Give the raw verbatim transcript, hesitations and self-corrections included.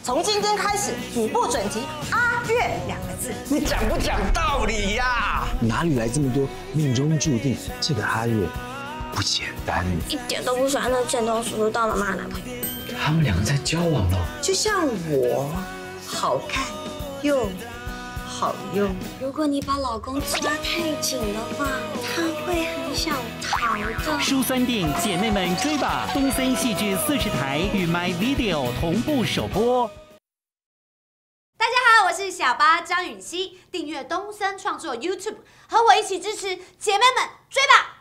从今天开始，你不准提阿月两个字。 你讲不讲道理呀？ 哪里来这么多命中注定？这个阿月不简单， 一点都不喜欢那箭头叔叔当了妈的男朋友。 他们两个在交往了， 就像我，好看又好用。 如果你把老公抓太紧的话，他会很想逃的。 舒酸定姐妹们追吧！东森戏剧四十台与 My Video 同步首播。 大家好，我是小八张允熙，订阅东森创作 YouTube， 和我一起支持姐妹们追吧！